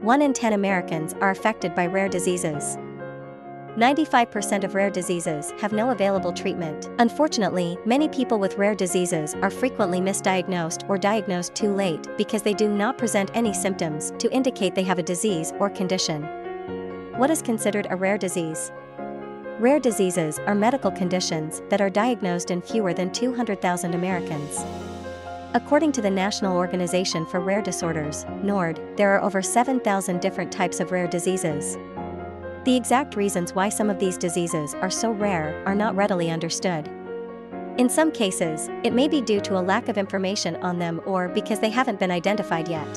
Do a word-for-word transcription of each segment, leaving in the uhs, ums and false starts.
one in ten Americans are affected by rare diseases. ninety-five percent of rare diseases have no available treatment. Unfortunately, many people with rare diseases are frequently misdiagnosed or diagnosed too late because they do not present any symptoms to indicate they have a disease or condition. What is considered a rare disease? Rare diseases are medical conditions that are diagnosed in fewer than two hundred thousand Americans. According to the National Organization for Rare Disorders, N O R D, there are over seven thousand different types of rare diseases. The exact reasons why some of these diseases are so rare are not readily understood. In some cases, it may be due to a lack of information on them or because they haven't been identified yet.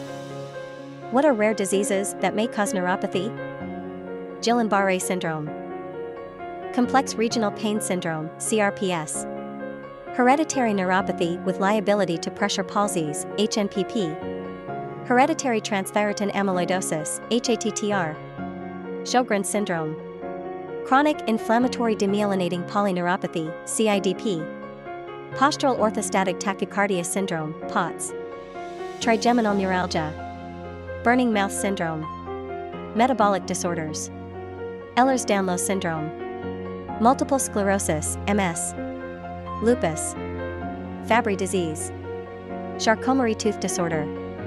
What are rare diseases that may cause neuropathy? Guillain-Barré syndrome, complex regional pain syndrome, C R P S, hereditary neuropathy with liability to pressure palsies, H N P P, hereditary transthyretin amyloidosis, H A T T R, Sjogren's syndrome, chronic inflammatory demyelinating polyneuropathy, C I D P, postural orthostatic tachycardia syndrome, P O T S, trigeminal neuralgia, burning mouth syndrome, metabolic disorders, Ehlers-Danlos syndrome, multiple sclerosis, M S, lupus, Fabry disease, Charcot-Marie-Tooth disorder.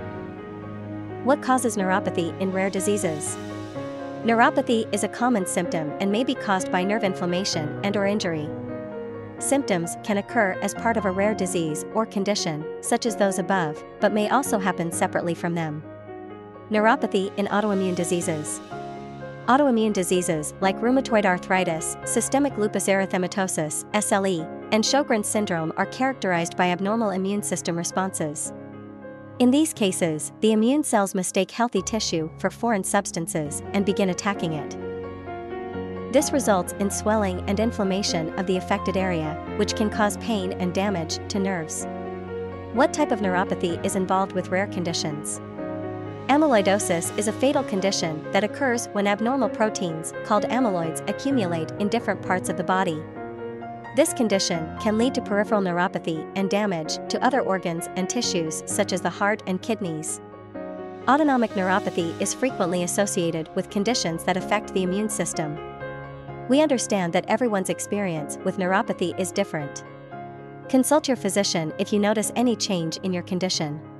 What causes neuropathy in rare diseases? Neuropathy is a common symptom and may be caused by nerve inflammation and/or injury. Symptoms can occur as part of a rare disease or condition, such as those above, but may also happen separately from them. Neuropathy in autoimmune diseases. Autoimmune diseases like rheumatoid arthritis, systemic lupus erythematosus, S L E, and Sjogren's syndrome are characterized by abnormal immune system responses. In these cases, the immune cells mistake healthy tissue for foreign substances and begin attacking it. This results in swelling and inflammation of the affected area, which can cause pain and damage to nerves. What type of neuropathy is involved with rare conditions? Amyloidosis is a fatal condition that occurs when abnormal proteins, called amyloids, accumulate in different parts of the body. This condition can lead to peripheral neuropathy and damage to other organs and tissues such as the heart and kidneys. Autonomic neuropathy is frequently associated with conditions that affect the immune system. We understand that everyone's experience with neuropathy is different. Consult your physician if you notice any change in your condition.